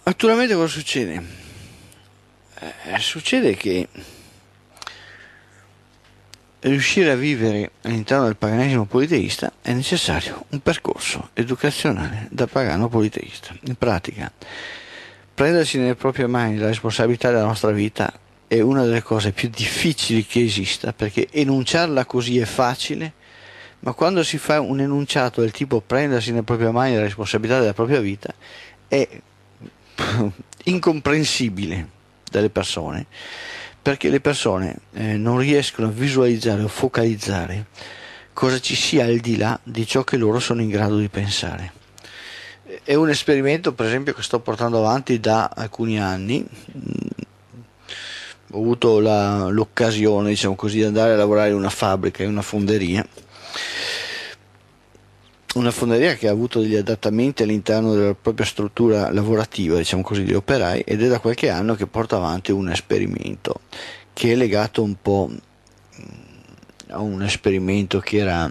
Naturalmente cosa succede? Succede che riuscire a vivere all'interno del paganesimo politeista è necessario un percorso educazionale da pagano politeista. In pratica, prendersi nelle proprie mani la responsabilità della nostra vita è una delle cose più difficili che esista, perché enunciarla così è facile, ma quando si fa un enunciato del tipo prendersi nelle proprie mani la responsabilità della propria vita è incomprensibile dalle persone, perché le persone non riescono a visualizzare o focalizzare cosa ci sia al di là di ciò che loro sono in grado di pensare. È un esperimento, per esempio, che sto portando avanti da alcuni anni. Ho avuto l'occasione, diciamo così, di andare a lavorare in una fabbrica, in una fonderia che ha avuto degli adattamenti all'interno della propria struttura lavorativa, diciamo così, di operai, ed è da qualche anno che porta avanti un esperimento che è legato un po' a un esperimento che era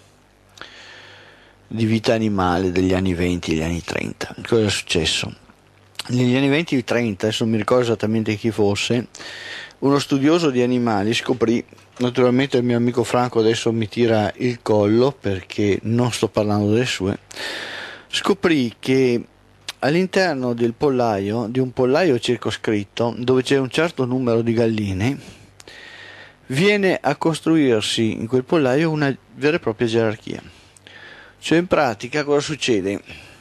di vita animale degli anni 20 e gli anni 30. Cosa è successo? Negli anni 20 e 30, adesso non mi ricordo esattamente chi fosse, uno studioso di animali scoprì, naturalmente il mio amico Franco adesso mi tira il collo perché non sto parlando delle sue, scoprì che all'interno del pollaio, di un pollaio circoscritto, dove c'è un certo numero di galline, viene a costruirsi in quel pollaio una vera e propria gerarchia. Cioè, in pratica cosa succede?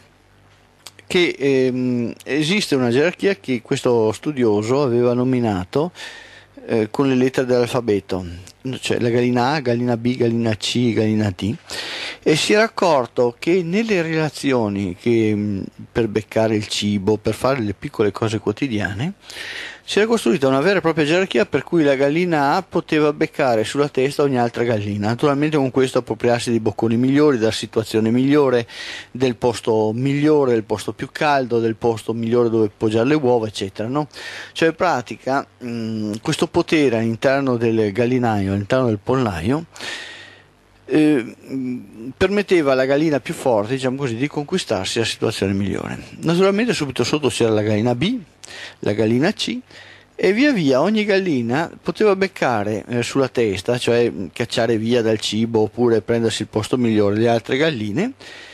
Che esiste una gerarchia che questo studioso aveva nominato con le lettere dell'alfabeto, cioè la gallina A, gallina B, gallina C, gallina D, e si era accorto che nelle relazioni per beccare il cibo, per fare le piccole cose quotidiane, si era costruita una vera e propria gerarchia per cui la gallina A poteva beccare sulla testa ogni altra gallina, naturalmente con questo appropriarsi dei bocconi migliori, della situazione migliore, del posto migliore, del posto più caldo, del posto migliore dove poggiare le uova, eccetera, no? Cioè in pratica questo potere all'interno del gallinaio, all'interno del pollaio, permetteva alla gallina più forte, diciamo così, di conquistarsi la situazione migliore. Naturalmente subito sotto c'era la gallina B, la gallina C, e via via ogni gallina poteva beccare sulla testa, cioè cacciare via dal cibo oppure prendersi il posto migliore delle altre galline,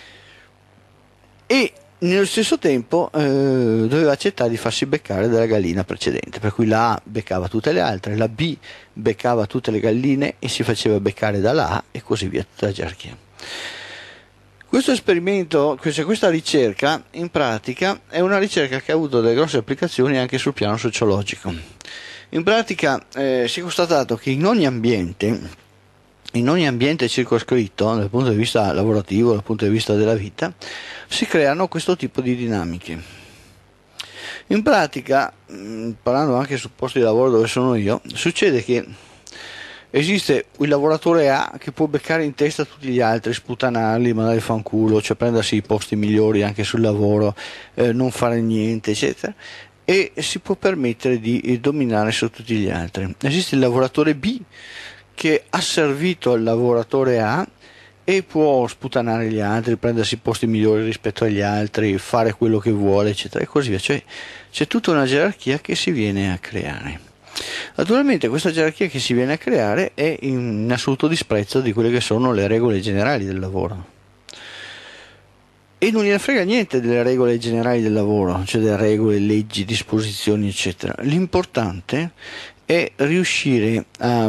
e nello stesso tempo doveva accettare di farsi beccare dalla gallina precedente, per cui la A beccava tutte le altre, la B beccava tutte le galline e si faceva beccare dalla A, e così via tutta la gerarchia. Questo esperimento, questa ricerca, in pratica è una ricerca che ha avuto delle grosse applicazioni anche sul piano sociologico. In pratica si è constatato che in ogni ambiente circoscritto, dal punto di vista lavorativo, dal punto di vista della vita, si creano questo tipo di dinamiche. In pratica, parlando anche sul posto di lavoro dove sono io, succede che esiste il lavoratore A che può beccare in testa tutti gli altri, sputanarli, mandarli fanculo, cioè prendersi i posti migliori anche sul lavoro, non fare niente, eccetera, e si può permettere di dominare su tutti gli altri. Esiste il lavoratore B che ha servito al lavoratore A e può sputanare gli altri, prendersi posti migliori rispetto agli altri, fare quello che vuole, eccetera, e così via. Cioè c'è tutta una gerarchia che si viene a creare. Naturalmente questa gerarchia che si viene a creare è in assoluto disprezzo di quelle che sono le regole generali del lavoro. E non gliene frega niente delle regole generali del lavoro, cioè delle regole, leggi, disposizioni, eccetera. L'importante è riuscire a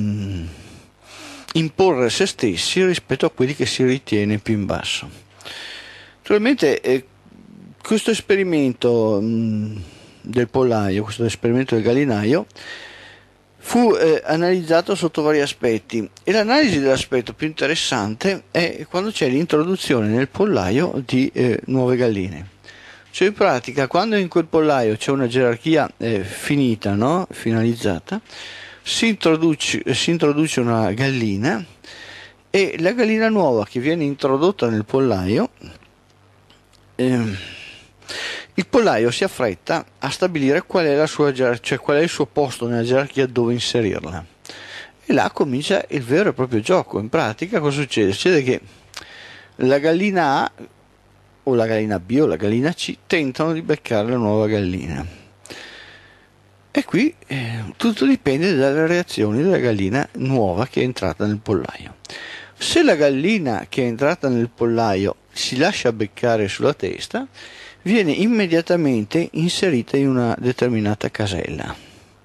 imporre se stessi rispetto a quelli che si ritiene più in basso. Naturalmente questo esperimento del pollaio, questo esperimento del gallinaio, fu analizzato sotto vari aspetti, e l'analisi dell'aspetto più interessante è quando c'è l'introduzione nel pollaio di nuove galline. Cioè in pratica quando in quel pollaio c'è una gerarchia finita, no? Finalizzata, si introduce una gallina, e la gallina nuova che viene introdotta nel pollaio, il pollaio si affretta a stabilire qual è la sua cioè qual è il suo posto nella gerarchia, dove inserirla, e là comincia il vero e proprio gioco. In pratica cosa succede? Succede che la gallina A o la gallina B o la gallina C tentano di beccare la nuova gallina. E qui tutto dipende dalle reazioni della gallina nuova che è entrata nel pollaio. Se la gallina che è entrata nel pollaio si lascia beccare sulla testa, viene immediatamente inserita in una determinata casella.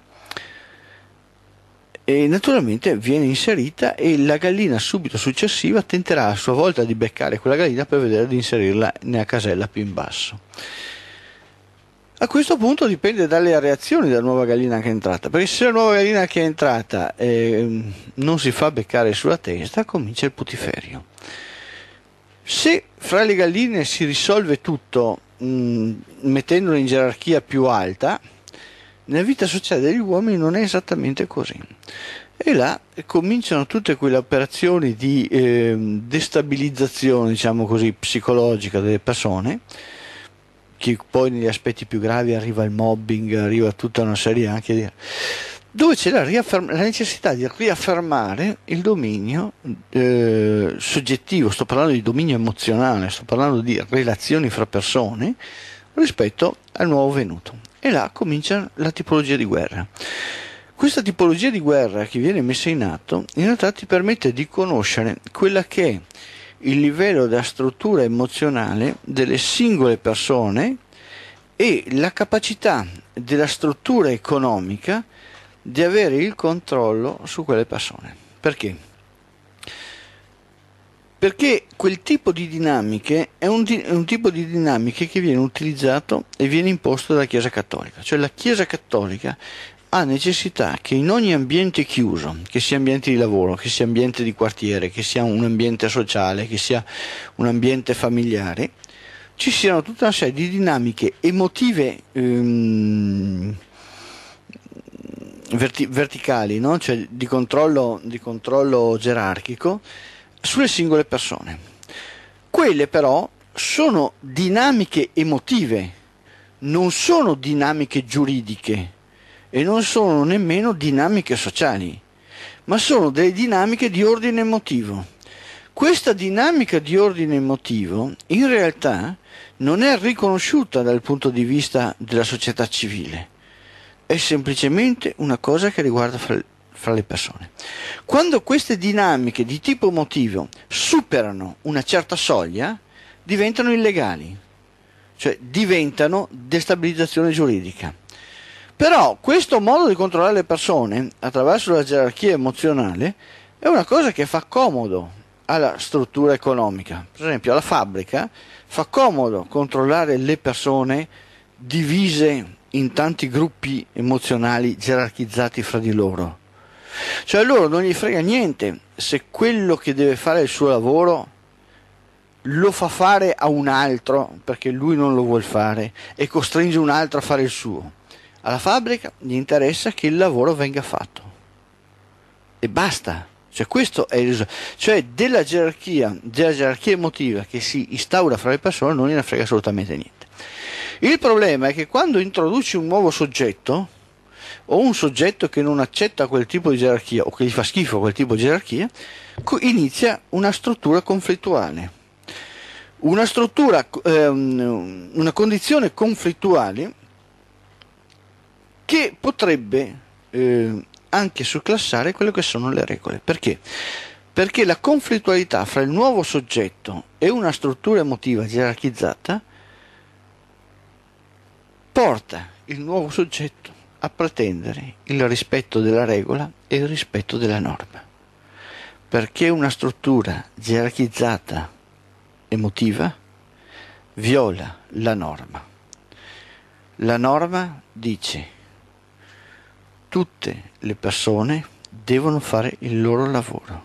E naturalmente viene inserita e la gallina subito successiva tenterà a sua volta di beccare quella gallina per vedere di inserirla nella casella più in basso. A questo punto dipende dalle reazioni della nuova gallina che è entrata, perché se la nuova gallina che è entrata non si fa beccare sulla testa, comincia il putiferio. Se fra le galline si risolve tutto mettendolo in gerarchia più alta, nella vita sociale degli uomini non è esattamente così. E là cominciano tutte quelle operazioni di destabilizzazione, diciamo così, psicologica delle persone, che poi negli aspetti più gravi arriva il mobbing, arriva tutta una serie anche di... dove c'è la necessità di riaffermare il dominio soggettivo, sto parlando di dominio emozionale, sto parlando di relazioni fra persone rispetto al nuovo venuto. E là comincia la tipologia di guerra. Questa tipologia di guerra che viene messa in atto in realtà ti permette di conoscere quella che è il livello della struttura emozionale delle singole persone e la capacità della struttura economica di avere il controllo su quelle persone. Perché? Perché quel tipo di dinamiche è un tipo di dinamiche che viene utilizzato e viene imposto dalla Chiesa Cattolica. Cioè la Chiesa Cattolica ha necessità che in ogni ambiente chiuso, che sia ambiente di lavoro, che sia ambiente di quartiere, che sia un ambiente sociale, che sia un ambiente familiare, ci siano tutta una serie di dinamiche emotive verticali, no? Cioè di controllo gerarchico sulle singole persone. Quelle però sono dinamiche emotive, non sono dinamiche giuridiche e non sono nemmeno dinamiche sociali, ma sono delle dinamiche di ordine emotivo. Questa dinamica di ordine emotivo in realtà non è riconosciuta dal punto di vista della società civile, è semplicemente una cosa che riguarda fra le persone. Quando queste dinamiche di tipo emotivo superano una certa soglia, diventano illegali, cioè diventano destabilizzazione giuridica. Però questo modo di controllare le persone attraverso la gerarchia emozionale è una cosa che fa comodo alla struttura economica. Per esempio alla fabbrica fa comodo controllare le persone divise in tanti gruppi emozionali gerarchizzati fra di loro. Cioè a loro non gli frega niente se quello che deve fare il suo lavoro lo fa fare a un altro perché lui non lo vuol fare e costringe un altro a fare il suo. Alla fabbrica gli interessa che il lavoro venga fatto e basta. Cioè questo è il cioè della gerarchia emotiva che si instaura fra le persone non gliene frega assolutamente niente. Il problema è che quando introduci un nuovo soggetto o un soggetto che non accetta quel tipo di gerarchia o che gli fa schifo quel tipo di gerarchia, inizia una struttura conflittuale. Una condizione conflittuale che potrebbe anche surclassare quelle che sono le regole. Perché? Perché la conflittualità fra il nuovo soggetto e una struttura emotiva gerarchizzata porta il nuovo soggetto a pretendere il rispetto della regola e il rispetto della norma. Perché una struttura gerarchizzata emotiva viola la norma. La norma dice: tutte le persone devono fare il loro lavoro.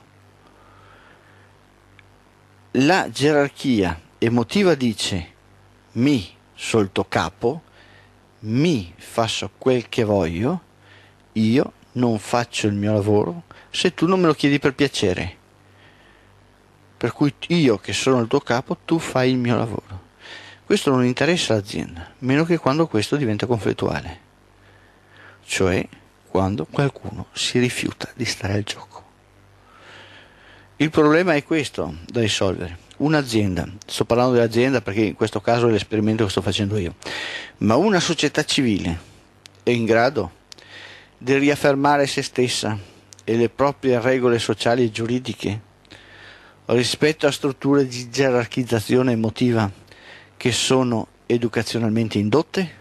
La gerarchia emotiva dice: mi solto capo, mi faccio quel che voglio, io non faccio il mio lavoro se tu non me lo chiedi per piacere. Per cui io che sono il tuo capo, tu fai il mio lavoro. Questo non interessa l'azienda, meno che quando questo diventa conflittuale. Cioè quando qualcuno si rifiuta di stare al gioco. Il problema è questo da risolvere. un'azienda, sto parlando dell'azienda perché in questo caso è l'esperimento che sto facendo io, ma una società civile è in grado di riaffermare se stessa e le proprie regole sociali e giuridiche rispetto a strutture di gerarchizzazione emotiva che sono educazionalmente indotte?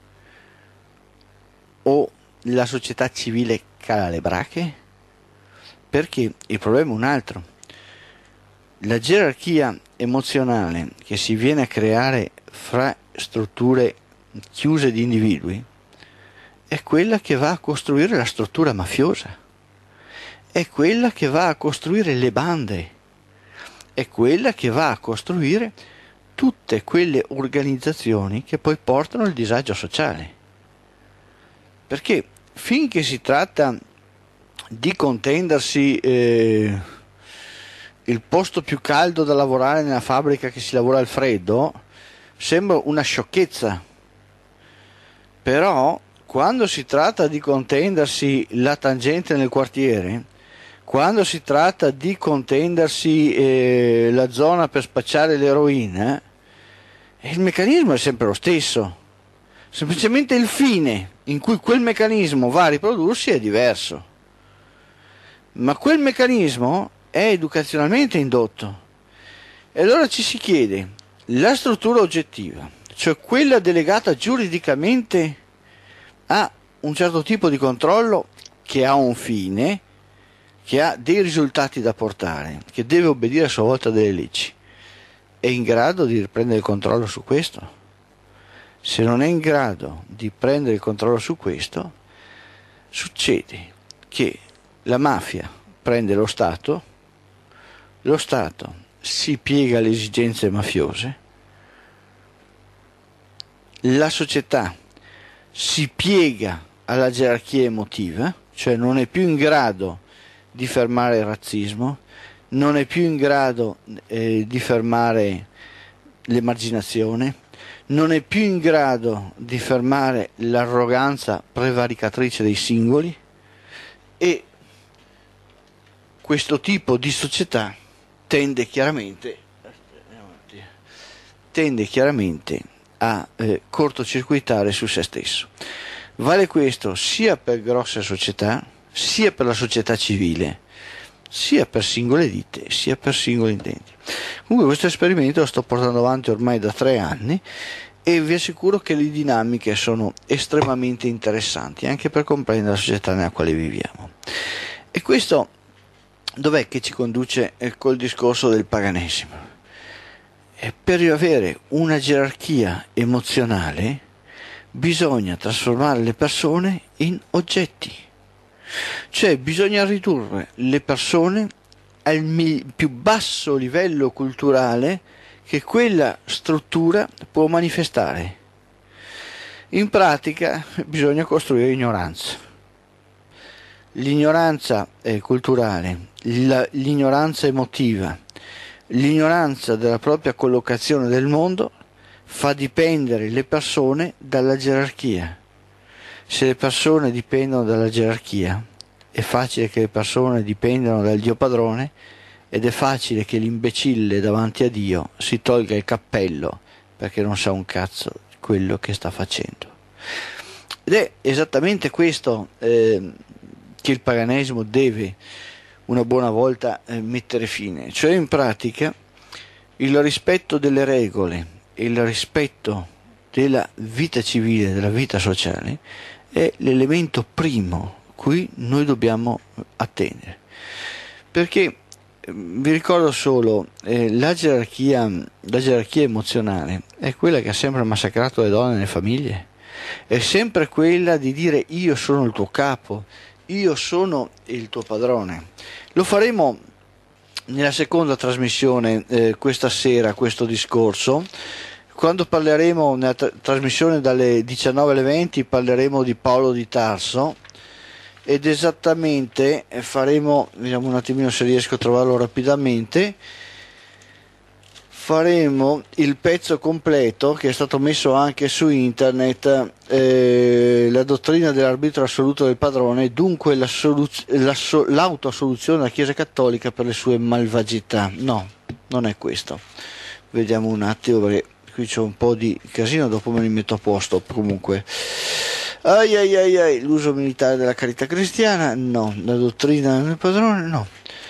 O la società civile cala le brache? Perché il problema è un altro. La gerarchia emozionale che si viene a creare fra strutture chiuse di individui è quella che va a costruire la struttura mafiosa, è quella che va a costruire le bande, è quella che va a costruire tutte quelle organizzazioni che poi portano al disagio sociale. Perché finché si tratta di contendersi il posto più caldo da lavorare nella fabbrica che si lavora al freddo, sembra una sciocchezza. Però quando si tratta di contendersi la tangente nel quartiere, quando si tratta di contendersi la zona per spacciare l'eroina, il meccanismo è sempre lo stesso. Semplicemente il fine in cui quel meccanismo va a riprodursi è diverso. Ma quel meccanismo è educazionalmente indotto. E allora ci si chiede, la struttura oggettiva, cioè quella delegata giuridicamente a un certo tipo di controllo che ha un fine, che ha dei risultati da portare, che deve obbedire a sua volta delle leggi, è in grado di riprendere il controllo su questo? Se non è in grado di prendere il controllo su questo, succede che la mafia prende lo Stato si piega alle esigenze mafiose, la società si piega alla gerarchia emotiva, cioè non è più in grado di fermare il razzismo, non è più in grado di fermare l'emarginazione, non è più in grado di fermare l'arroganza prevaricatrice dei singoli, e questo tipo di società tende chiaramente a cortocircuitare su se stesso. Vale questo sia per grosse società, sia per la società civile, sia per singole ditte, sia per singoli intenti. Comunque questo esperimento lo sto portando avanti ormai da 3 anni e vi assicuro che le dinamiche sono estremamente interessanti anche per comprendere la società nella quale viviamo. E questo dov'è che ci conduce col discorso del paganesimo? E per avere una gerarchia emozionale bisogna trasformare le persone in oggetti, cioè bisogna ridurre le persone al più basso livello culturale che quella struttura può manifestare. In pratica bisogna costruire ignoranza. L'ignoranza culturale, l'ignoranza emotiva, l'ignoranza della propria collocazione del mondo fa dipendere le persone dalla gerarchia. Se le persone dipendono dalla gerarchia, è facile che le persone dipendano dal Dio padrone ed è facile che l'imbecille davanti a Dio si tolga il cappello perché non sa un cazzo di quello che sta facendo. Ed è esattamente questo che il paganesimo deve una buona volta mettere fine, cioè in pratica il rispetto delle regole e il rispetto della vita civile, della vita sociale è l'elemento primo cui noi dobbiamo attendere, perché vi ricordo solo la gerarchia emozionale è quella che ha sempre massacrato le donne nelle famiglie, è sempre quella di dire io sono il tuo capo, io sono il tuo padrone. Lo faremo nella seconda trasmissione questa sera, questo discorso. Quando parleremo nella trasmissione dalle 19 alle 20 parleremo di Paolo di Tarso ed esattamente vediamo un attimino se riesco a trovarlo rapidamente, faremo il pezzo completo che è stato messo anche su internet, la dottrina dell'arbitro assoluto del padrone, dunque l'autoassoluzione della Chiesa Cattolica per le sue malvagità. No, non è questo. Vediamo un attimo, perché qui c'è un po' di casino, dopo me li metto a posto. Comunque, l'uso militare della carità cristiana, no. La dottrina del padrone, no.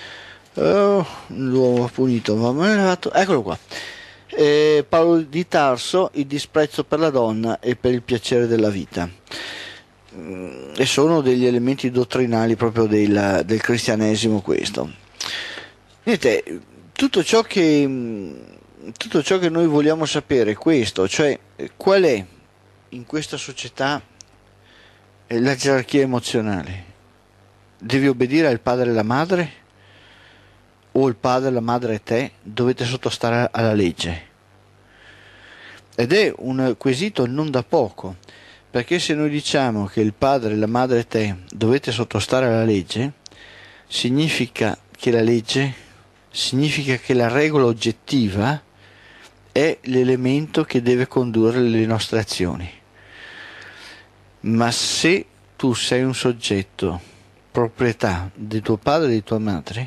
L'uomo punito va malato, eccolo qua. Paolo di Tarso, il disprezzo per la donna e per il piacere della vita, e sono degli elementi dottrinali proprio del cristianesimo. Questo, niente, tutto ciò che noi vogliamo sapere è questo, cioè qual è in questa società la gerarchia emozionale. Devi obbedire al padre e alla madre, o il padre, la madre e te dovete sottostare alla legge? Ed è un quesito non da poco, perché se noi diciamo che il padre, la madre e te dovete sottostare alla legge, significa che la legge, significa che la regola oggettiva è l'elemento che deve condurre le nostre azioni. Ma se tu sei un soggetto proprietà di tuo padre e di tua madre,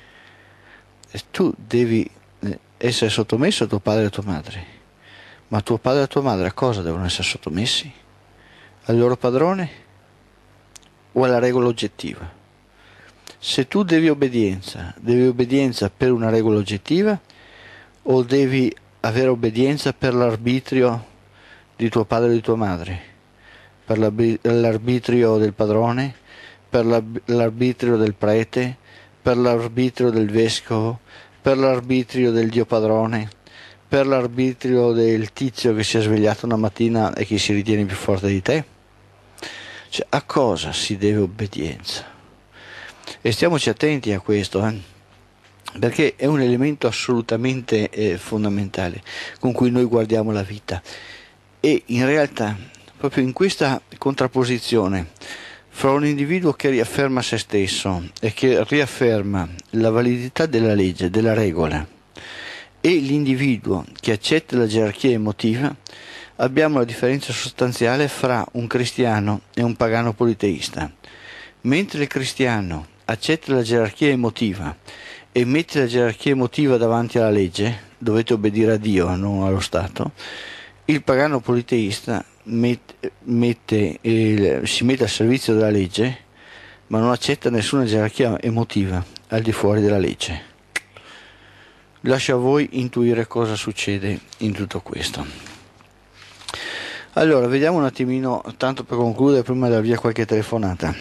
tu devi essere sottomesso a tuo padre e a tua madre, ma tuo padre e la tua madre a cosa devono essere sottomessi? Al loro padrone o alla regola oggettiva? Se tu devi obbedienza per una regola oggettiva, o devi avere obbedienza per l'arbitrio di tuo padre e di tua madre, per l'arbitrio del padrone, per l'arbitrio del prete, per l'arbitrio del vescovo, per l'arbitrio del Dio padrone, per l'arbitrio del tizio che si è svegliato una mattina e che si ritiene più forte di te? Cioè, a cosa si deve obbedienza? E stiamoci attenti a questo, perché è un elemento assolutamente fondamentale con cui noi guardiamo la vita. E in realtà, proprio in questa contrapposizione fra un individuo che riafferma se stesso e che riafferma la validità della legge, della regola, e l'individuo che accetta la gerarchia emotiva, abbiamo la differenza sostanziale fra un cristiano e un pagano politeista. Mentre il cristiano accetta la gerarchia emotiva e mette la gerarchia emotiva davanti alla legge, dovete obbedire a Dio, non allo Stato, il pagano politeista si mette al servizio della legge, ma non accetta nessuna gerarchia emotiva al di fuori della legge. Lascio a voi intuire cosa succede in tutto questo. Allora, vediamo un attimino, tanto per concludere, prima di dar via qualche telefonata.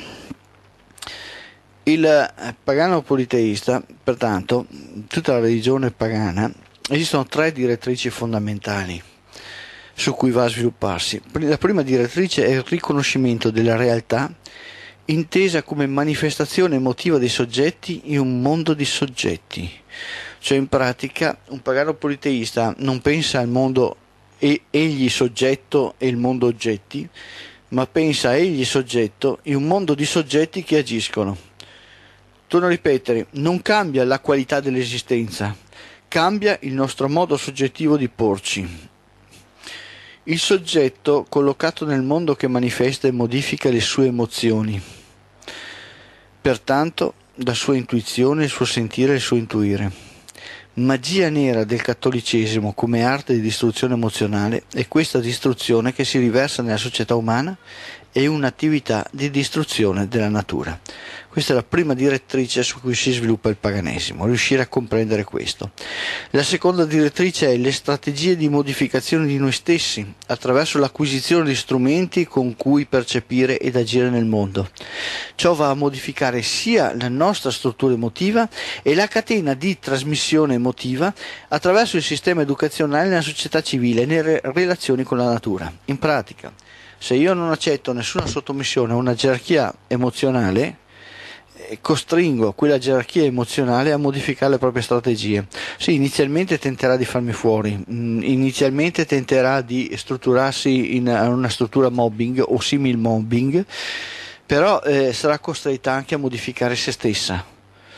Il pagano politeista, pertanto, tutta la religione pagana, esistono 3 direttrici fondamentali su cui va a svilupparsi. La prima direttrice è il riconoscimento della realtà intesa come manifestazione emotiva dei soggetti in un mondo di soggetti. Cioè, in pratica, un pagano politeista non pensa al mondo egli soggetto e il mondo oggetti, ma pensa a egli soggetto in un mondo di soggetti che agiscono. Torno a ripetere, non cambia la qualità dell'esistenza, cambia il nostro modo soggettivo di porci. Il soggetto collocato nel mondo che manifesta e modifica le sue emozioni. Pertanto, la sua intuizione, il suo sentire e il suo intuire. Magia nera del cattolicesimo come arte di distruzione emozionale è questa distruzione che si riversa nella società umana e un'attività di distruzione della natura. Questa è la prima direttrice su cui si sviluppa il paganesimo, riuscire a comprendere questo. La seconda direttrice è le strategie di modificazione di noi stessi attraverso l'acquisizione di strumenti con cui percepire ed agire nel mondo. Ciò va a modificare sia la nostra struttura emotiva e la catena di trasmissione emotiva attraverso il sistema educazionale nella società civile e nelle relazioni con la natura. In pratica, se io non accetto nessuna sottomissione a una gerarchia emozionale, costringo quella gerarchia emozionale a modificare le proprie strategie. Sì, inizialmente tenterà di farmi fuori, inizialmente tenterà di strutturarsi in una struttura mobbing o simil mobbing, però sarà costretta anche a modificare se stessa,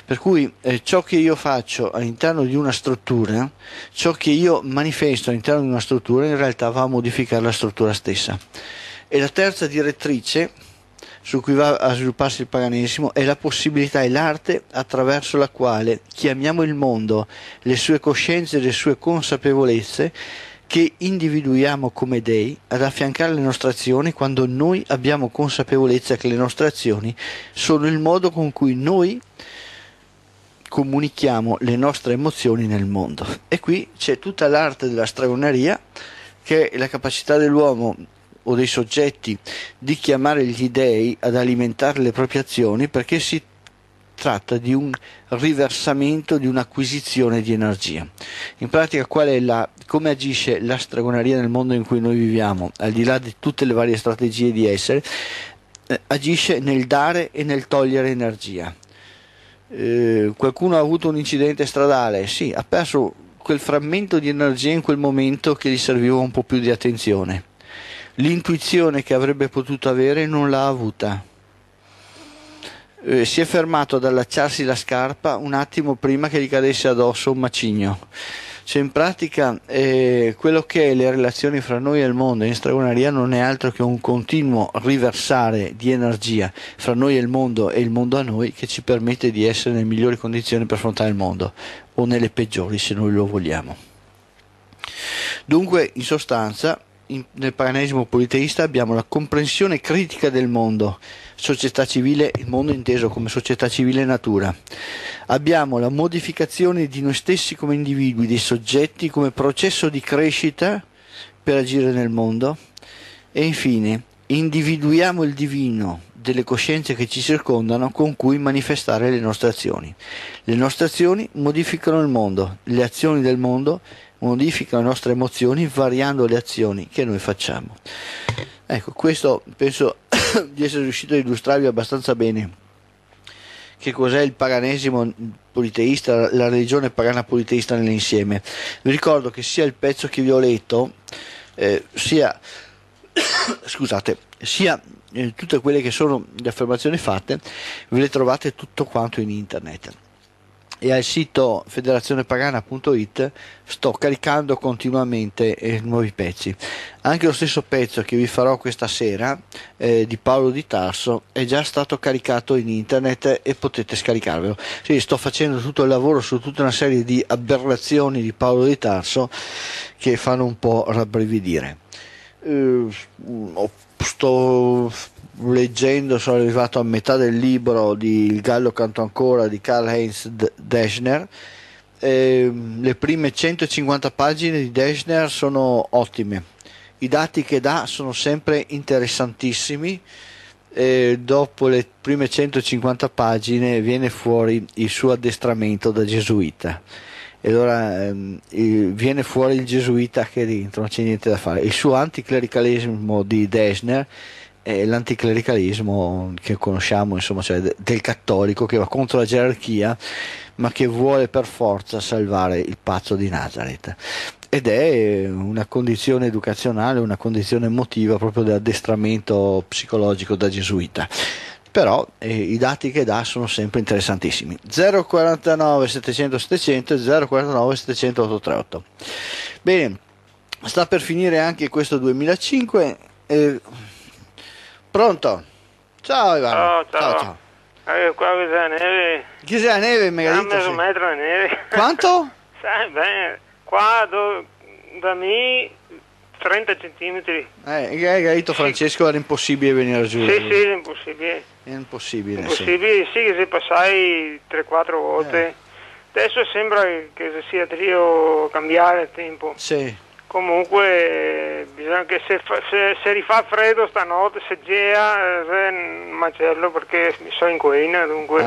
Per cui ciò che io faccio all'interno di una struttura, ciò che io manifesto all'interno di una struttura, in realtà va a modificare la struttura stessa. E la terza direttrice su cui va a svilupparsi il paganesimo è la possibilità e l'arte attraverso la quale chiamiamo il mondo, le sue coscienze e le sue consapevolezze, che individuiamo come dei, ad affiancare le nostre azioni quando noi abbiamo consapevolezza che le nostre azioni sono il modo con cui noi comunichiamo le nostre emozioni nel mondo. E qui c'è tutta l'arte della stregoneria, che è la capacità dell'uomo o dei soggetti di chiamare gli dei ad alimentare le proprie azioni, perché si tratta di un riversamento, di un'acquisizione di energia. In pratica come agisce la stregoneria nel mondo in cui noi viviamo, al di là di tutte le varie strategie di essere, agisce nel dare e nel togliere energia. Qualcuno ha avuto un incidente stradale, sì, ha perso quel frammento di energia in quel momento che gli serviva un po' più di attenzione. L'intuizione che avrebbe potuto avere non l'ha avuta. Si è fermato ad allacciarsi la scarpa un attimo prima che gli cadesse addosso un macigno. Cioè, in pratica quello che è le relazioni fra noi e il mondo in stregoneria non è altro che un continuo riversare di energia fra noi e il mondo a noi, che ci permette di essere nelle migliori condizioni per affrontare il mondo, o nelle peggiori se noi lo vogliamo. Dunque, in sostanza, nel paganesimo politeista abbiamo la comprensione critica del mondo, società civile, il mondo inteso come società civile e natura. Abbiamo la modificazione di noi stessi come individui, dei soggetti come processo di crescita per agire nel mondo, e infine individuiamo il divino delle coscienze che ci circondano con cui manifestare le nostre azioni. Le nostre azioni modificano il mondo, le azioni del mondo modificano le nostre emozioni variando le azioni che noi facciamo. Ecco, questo penso di essere riuscito a illustrarvi abbastanza bene che cos'è il paganesimo politeista, la religione pagana politeista nell'insieme. Vi ricordo che sia il pezzo che vi ho letto, sia tutte quelle che sono le affermazioni fatte, ve le trovate tutto quanto in internet. E al sito federazionepagana.it sto caricando continuamente nuovi pezzi. Anche lo stesso pezzo che vi farò questa sera di Paolo di Tarso è già stato caricato in internet e potete scaricarvelo. Sì, sto facendo tutto il lavoro su tutta una serie di aberrazioni di Paolo di Tarso che fanno un po' rabbrividire. Sto leggendo, sono arrivato a metà del libro di Il gallo canto ancora di Karl-Heinz Deschner. Le prime 150 pagine di Deschner sono ottime, i dati che dà sono sempre interessantissimi. Dopo le prime 150 pagine viene fuori il suo addestramento da gesuita, e allora viene fuori il gesuita che è dentro, non c'è niente da fare. Il suo anticlericalismo di Deschner è l'anticlericalismo che conosciamo, insomma, cioè del cattolico che va contro la gerarchia ma che vuole per forza salvare il pazzo di Nazareth, ed è una condizione educazionale, una condizione emotiva proprio di addestramento psicologico da gesuita. Però i dati che dà sono sempre interessantissimi. 049 700 700 e 049 700 838. Bene, sta per finire anche questo 2005. Pronto? Ciao Ivano. Ciao. Qua c'è la neve. Chi c'è la neve, Megalito? Ha messo un metro di neve. Quanto? Sai bene, qua da me 30 centimetri. Megalito Francesco, era impossibile venire giù. Sì, è impossibile. È impossibile. Impossibile, sì, che se passai 3-4 volte. Adesso sembra che sia trio cambiare il tempo. Sì. Comunque bisogna che se rifà freddo stanotte, se gea è un macello, perché mi sono in coena, dunque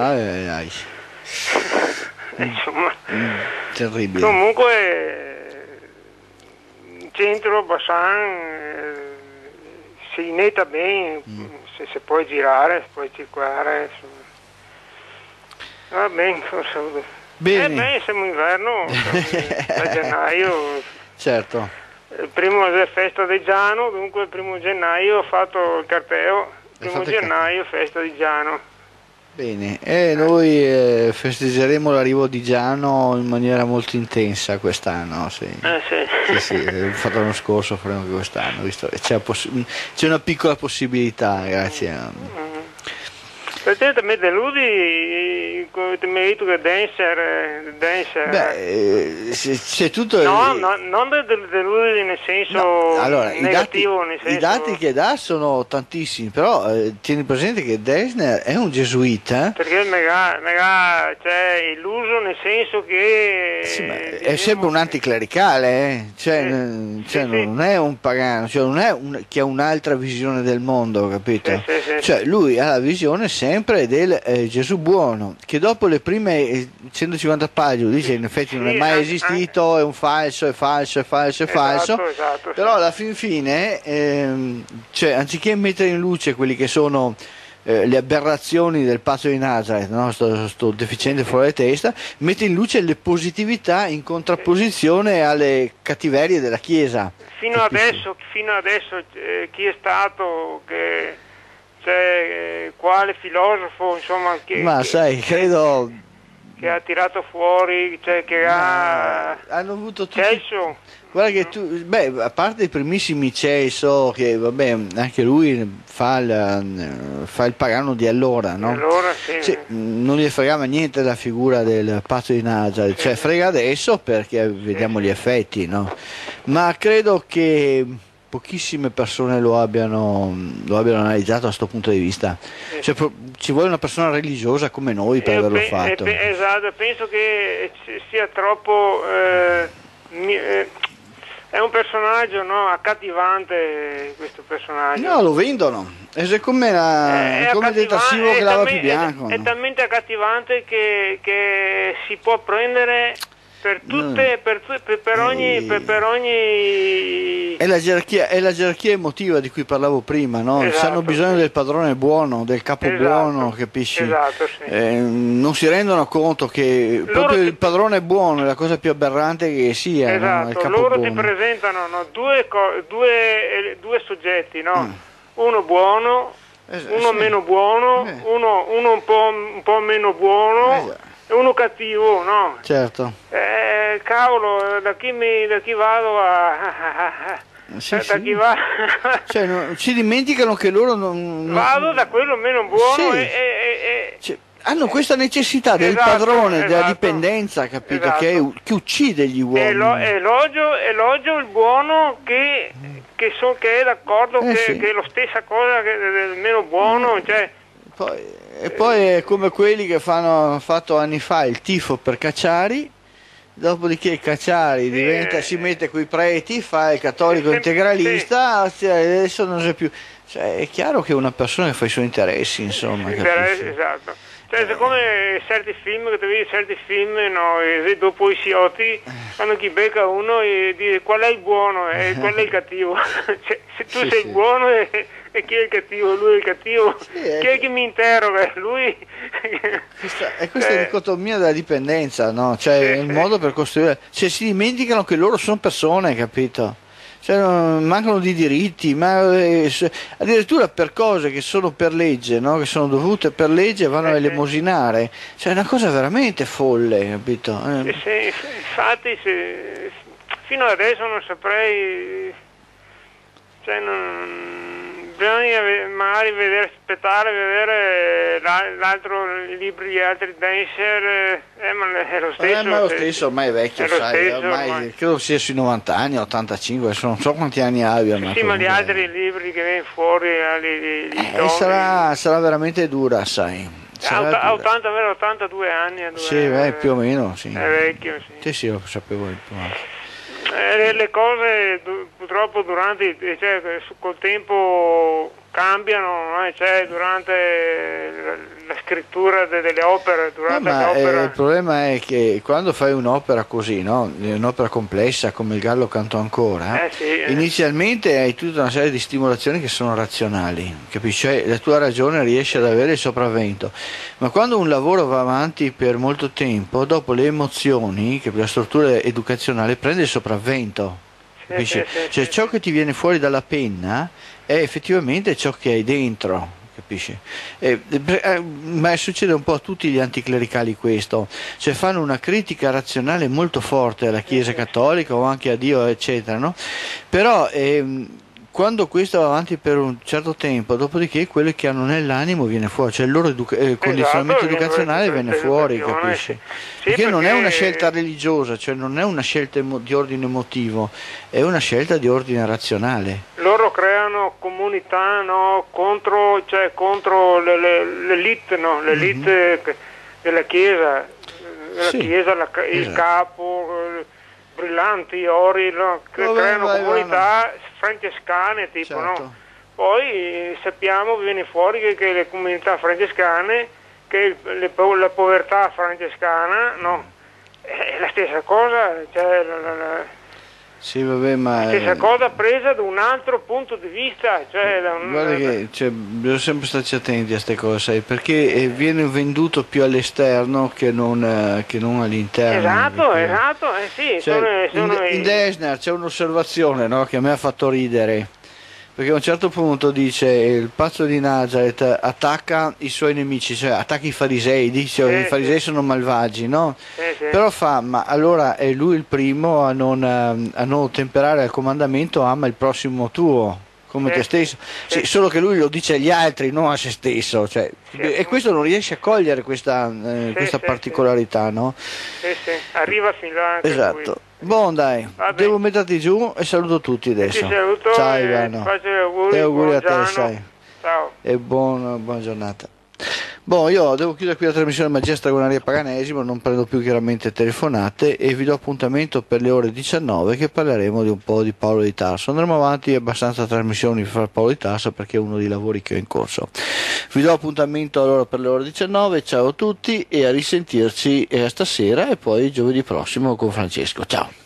insomma terribile. Comunque in centro Bassan si neta bene, se puoi girare, se puoi circolare, insomma. Va bene, bene, siamo in inverno, da gennaio. Certo. Il primo è festa di Giano, dunque il 1° gennaio ho fatto il carteo, il 1° gennaio festa di Giano. Bene, e noi festeggeremo l'arrivo di Giano in maniera molto intensa quest'anno, sì. Sì. Sì, fatto l'anno scorso, faremo anche quest'anno, visto che c'è una piccola possibilità, grazie. Perché te mi deludi, ti mi hai detto che dancer. Beh, c'è tutto. No, non deludi nel senso allora, negativo, nel senso... i dati che dà sono tantissimi, però tieni presente che Dessner è un gesuita. Perché mega c'è illuso nel senso che... Sì, ma è sempre un anticlericale, cioè non è un pagano, cioè non è che ha un'altra visione del mondo, capito? Cioè lui ha la visione sempre del Gesù buono, che dopo le prime 150 pagine dice in effetti non è mai esistito, è un falso, è falso, Esatto, però alla fine cioè, anziché mettere in luce quelli che sono le aberrazioni del patto di Nazareth, no? sto deficiente fuori di testa, mette in luce le positività in contrapposizione alle cattiverie della Chiesa. Fino adesso chi è stato quale filosofo, insomma, credo che ha tirato fuori, cioè che hanno avuto tutti. Celso. Guarda che a parte i primissimi Celso, che vabbè, anche lui fa il pagano di allora, no? Allora sì. Cioè, non gli fregava niente la figura del patto di Nazareth, cioè frega adesso perché vediamo gli effetti, no? Ma credo che pochissime persone lo abbiano analizzato da questo punto di vista. Cioè, ci vuole una persona religiosa come noi per averlo fatto. Esatto, penso che sia troppo... è un personaggio, no, accattivante questo personaggio. No, lo vendono. È come il detersivo che lava più bianco. È talmente accattivante che si può prendere per tutte, per ogni... È la gerarchia emotiva di cui parlavo prima, no? Esatto, hanno bisogno del padrone buono, del capo buono, capisci? Esatto, sì. Non si rendono conto che proprio il padrone buono è la cosa più aberrante che sia. Esatto, no? Il capo loro buono. ti presentano, no, due soggetti, no? Uno buono, uno meno buono, uno un po' meno buono. Uno cattivo, no? Certo. Cavolo, da chi vado a... chi va... cioè, ci dimenticano che loro non... Vado da quello meno buono Cioè, hanno questa necessità del padrone, della dipendenza, capito? Che uccide gli uomini. Elogio il buono che è d'accordo che è la stessa cosa del meno buono, cioè... Poi è come quelli che hanno fatto anni fa il tifo per Cacciari, dopodiché Cacciari si mette coi preti, fa il cattolico integralista, adesso non c'è più. Cioè, è chiaro che è una persona che fa i suoi interessi, insomma. Esatto. Cioè, come certi film, che tu vedi certi film, no, e dopo i siotti, quando chi becca uno e dice qual è il buono e qual è il cattivo. Cioè, se tu sei il buono e chi è il cattivo? Lui è il cattivo. Chi è che mi interroga? Lui. Questa dicotomia della dipendenza, no? Cioè, è il modo per costruire. Cioè, si dimenticano che loro sono persone, capito? Cioè, mancano di diritti, ma addirittura per cose che sono per legge, no? Che sono dovute per legge, vanno a elemosinare. Cioè, è una cosa veramente folle, capito? Infatti, fino adesso non saprei, cioè, bisogna magari aspettare, vedere i libri di altri dancer, ma è lo stesso. Ma è lo stesso, ormai è vecchio, ormai credo sia sui 90 anni, 85, adesso non so quanti anni abbia. Ma gli altri libri che vengono fuori, sarà veramente dura, sai. Ha 82 anni. Più o meno, sì. È vecchio, sì. Sì, lo sapevo più o meno. Le cose purtroppo col tempo cambiano, no? Cioè, durante la scrittura delle opere, il problema è che quando fai un'opera così, no? Un'opera complessa come il Gallo cantò ancora, inizialmente hai tutta una serie di stimolazioni che sono razionali, capisci? Cioè, la tua ragione riesce ad avere il sopravvento, ma quando un lavoro va avanti per molto tempo, dopo le emozioni, che per la struttura educazionale prende il sopravvento, capisci? Cioè, ciò che ti viene fuori dalla penna è effettivamente ciò che hai dentro, capisci? Ma succede un po' a tutti gli anticlericali questo, cioè fanno una critica razionale molto forte alla Chiesa cattolica o anche a Dio, eccetera, no? Però quando questo va avanti per un certo tempo, dopodiché quello che hanno nell'animo viene fuori, cioè il loro condizionamento educazionale viene fuori, capisci? Perché non è una scelta religiosa, cioè non è una scelta di ordine emotivo, è una scelta di ordine razionale. Loro creano comunità, no, contro l'elite, no? L'elite della Chiesa, il capo, brillanti, ori, no? Creano comunità francescane, tipo, certo. No? Poi sappiamo, viene fuori che le comunità francescane, che la povertà francescana, no? È la stessa cosa, cioè sì, vabbè, ma la stessa cosa presa da un altro punto di vista, cioè guarda che bisogna sempre starci attenti a queste cose, sai, perché viene venduto più all'esterno che non all'interno. Esatto, sì. Cioè, in Dessner c'è un'osservazione, no, che a me ha fatto ridere, perché a un certo punto dice il pazzo di Nazareth attacca i suoi nemici, cioè attacca i farisei, dice i farisei sono malvagi, no? Però ma allora è lui il primo a non ottemperare al comandamento, ama il prossimo tuo come te stesso, sì, solo che lui lo dice agli altri, non a se stesso, cioè, e questo non riesce a cogliere questa particolarità, no? Arriva fin là anche esatto. Lui. Buon dai, devo metterti giù e saluto tutti adesso. Ti saluto, ciao Ivano. E auguri a te, sai. Ciao. E buona giornata. Io devo chiudere qui la trasmissione Magia Stregoneria Paganesimo, non prendo più chiaramente telefonate e vi do appuntamento per le ore 19 che parleremo di un po' di Paolo di Tarso. Andremo avanti abbastanza trasmissioni per fare Paolo di Tarso perché è uno dei lavori che ho in corso. Vi do appuntamento allora per le ore 19, ciao a tutti e a risentirci stasera e poi giovedì prossimo con Francesco. Ciao.